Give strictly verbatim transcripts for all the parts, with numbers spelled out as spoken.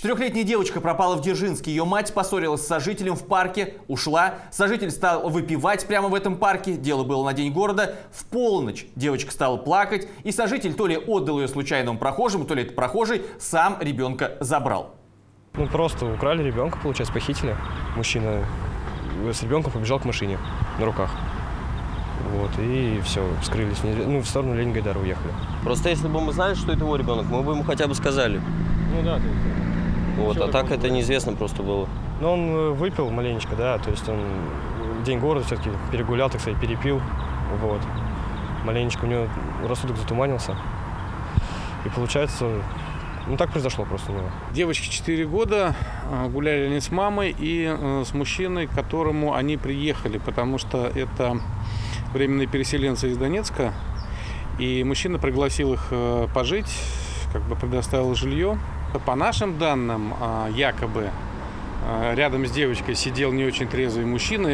Четырехлетняя девочка пропала в Дзержинске. Ее мать поссорилась с сожителем в парке, ушла. Сожитель стал выпивать прямо в этом парке. Дело было на день города. В полночь девочка стала плакать. И сожитель то ли отдал ее случайному прохожему, то ли этот прохожий сам ребенка забрал. Ну просто украли ребенка, получается, похитили. Мужчина с ребенком побежал к машине на руках. Вот, и все, скрылись. Ну, в сторону Ленинграда уехали. Просто если бы мы знали, что это его ребенок, мы бы ему хотя бы сказали. Ну да. Ты, вот, а так это неизвестно просто было. Но он выпил маленечко, да, то есть он день города все-таки перегулял, так сказать, перепил. Вот. Маленечко у него рассудок затуманился. И получается, ну так произошло просто у него. Девочке четыре года, гуляли они с мамой и с мужчиной, к которому они приехали, потому что это временные переселенцы из Донецка. И мужчина пригласил их пожить, как бы предоставил жилье. По нашим данным, якобы рядом с девочкой сидел не очень трезвый мужчина.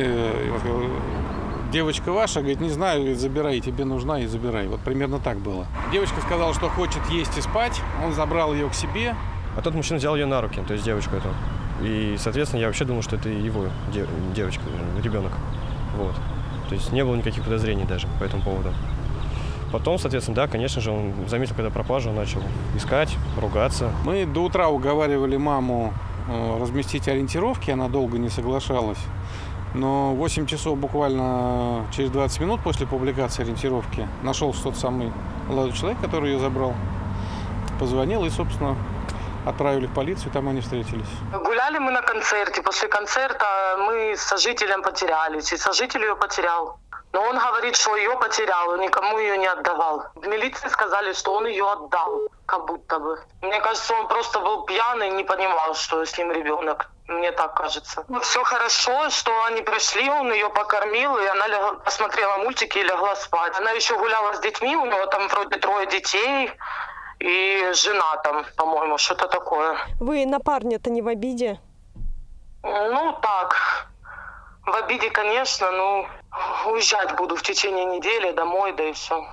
Девочка ваша, говорит, не знаю, говорит, забирай, тебе нужна, и забирай. Вот примерно так было. Девочка сказала, что хочет есть и спать, он забрал ее к себе. А тот мужчина взял ее на руки, то есть девочку эту. И, соответственно, я вообще думал, что это его девочка, ребенок. Вот. То есть не было никаких подозрений даже по этому поводу. Потом, соответственно, да, конечно же, он заметил, когда пропажа, он начал искать, ругаться. Мы до утра уговаривали маму разместить ориентировки, она долго не соглашалась. Но восемь часов буквально через двадцать минут после публикации ориентировки нашелся тот самый молодой человек, который ее забрал. Позвонил и, собственно, отправили в полицию, там они встретились. Гуляли мы на концерте. После концерта мы с сожителем потерялись, и сожитель ее потерял. Но он говорит, что ее потерял, он никому ее не отдавал. В милиции сказали, что он ее отдал, как будто бы. Мне кажется, он просто был пьяный, не понимал, что с ним ребенок. Мне так кажется. Все хорошо, что они пришли, он ее покормил, и она легла, посмотрела мультики и легла спать. Она еще гуляла с детьми, у него там вроде трое детей. И жена там, по-моему, что-то такое. Вы на парня-то не в обиде? Ну, так. В обиде, конечно, ну, уезжать буду в течение недели домой, да и все.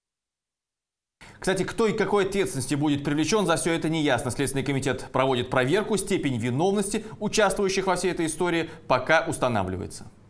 Кстати, кто и какой ответственности будет привлечен, за все это не ясно. Следственный комитет проводит проверку, степень виновности участвующих во всей этой истории пока устанавливается.